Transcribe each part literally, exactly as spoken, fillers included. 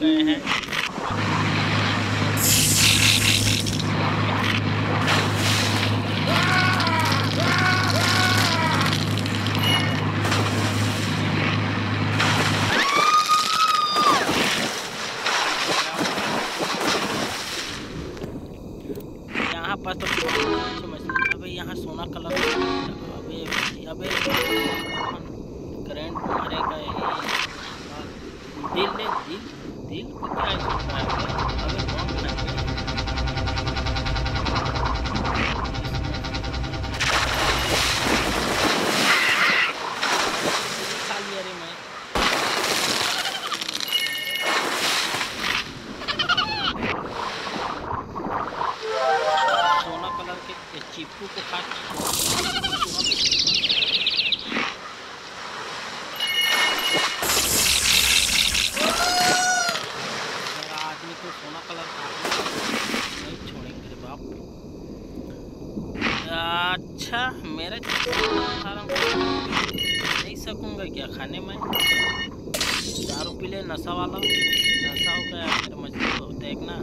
गए हैं। यहाँ पर तो अच्छी मछली। अबे यहाँ सोना कलर। अबे अबे करंट मारेगा ये। दिल ले दिल दिल को क्या छोड़ रहा है? अबे बम है खा लिया रे मैं। सोना कलर के चिप्पू को काट। आदमी को सोना कलर का नहीं छोड़ेंगे रे बाप। अच्छा मेरा नहीं सकूंगा क्या खाने में? दारू पी ले नशा वाला। नशा हो गया मेरा मछली को देखना।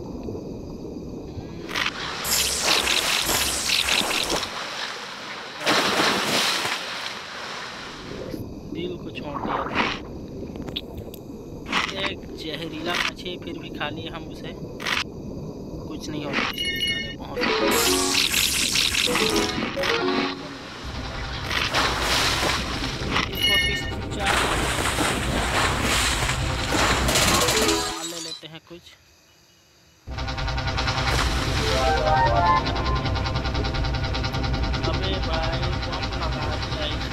दिल को छोड़ दिया। एक जहरीला मछली फिर भी खा लिए हम उसे। कुछ नहीं होता। अरे बहुत ले लेते हैं कुछ। अबे भाई बम लगा दिया।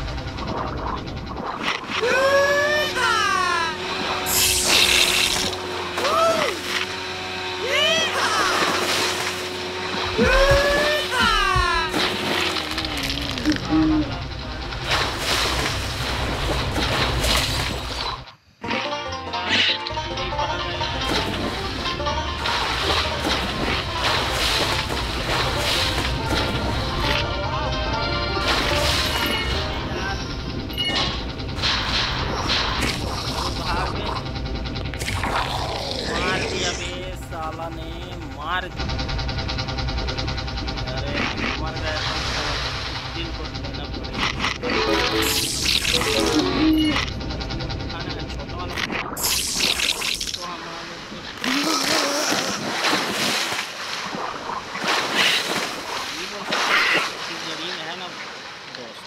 साला ने मार दिया। अरे मर गया तो दिल को लेना पड़ेगा। खाना है छोटा वाला तो हमारे जरिए में है ना दोस्त।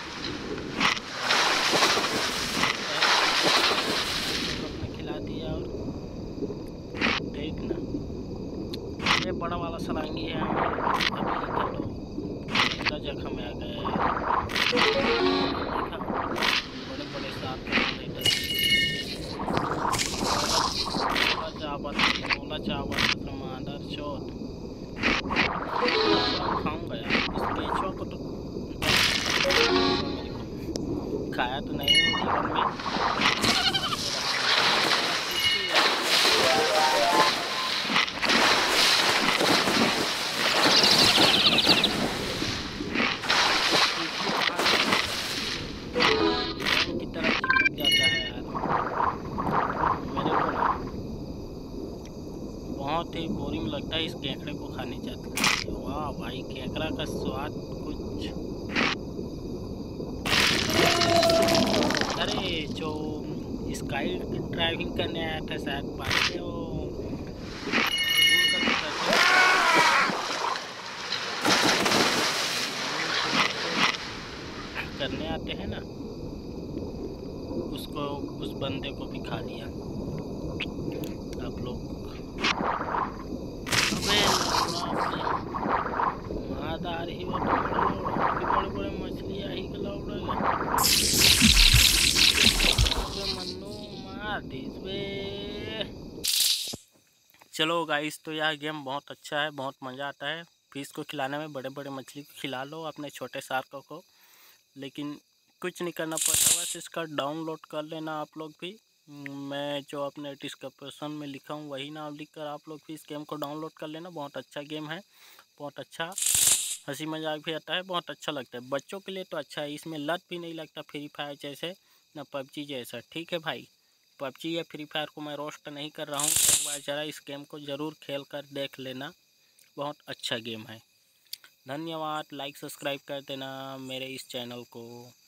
अपने खिला दिया और देखना ये बड़ा वाला सलांगी है। तो जख्म में आ गए। बड़े बड़े साथ चावल मोला चावल टमाटर चौथ खाऊंगा यार। इसके को तो खाया तो नहीं जीवन में। बहुत ही बोरिंग लगता है इस केकड़े को खाने जाते। वाह भाई केकड़ा का स्वाद कुछ। अरे जो स्काई ड्राइविंग करने आया था शायद पास वो करने आते हैं ना उसको उस बंदे को भी खा लिया आप लोग। मादार ही वो बड़े बड़े मछलियाँ ही मन्नू मार दी। चलो गाइस तो यह गेम बहुत अच्छा है। बहुत मज़ा आता है फिश को खिलाने में। बड़े बड़े मछली को खिला लो अपने छोटे शार्क को। लेकिन कुछ नहीं करना पड़ता, बस इसका डाउनलोड कर लेना आप लोग भी। मैं जो अपने डिस्क्रिप्शन में लिखा हूँ वही नाम लिख कर आप लोग भी इस गेम को डाउनलोड कर लेना। बहुत अच्छा गेम है। बहुत अच्छा हंसी मजाक भी आता है। बहुत अच्छा लगता है बच्चों के लिए तो अच्छा है। इसमें लत भी नहीं लगता फ्री फायर जैसे ना पबजी जैसा। ठीक है भाई। पबजी या फ्री फायर को मैं रोस्ट नहीं कर रहा हूँ, एक बार ज़रा इस गेम को ज़रूर खेल कर देख लेना, बहुत अच्छा गेम है। धन्यवाद, लाइक सब्सक्राइब कर देना मेरे इस चैनल को।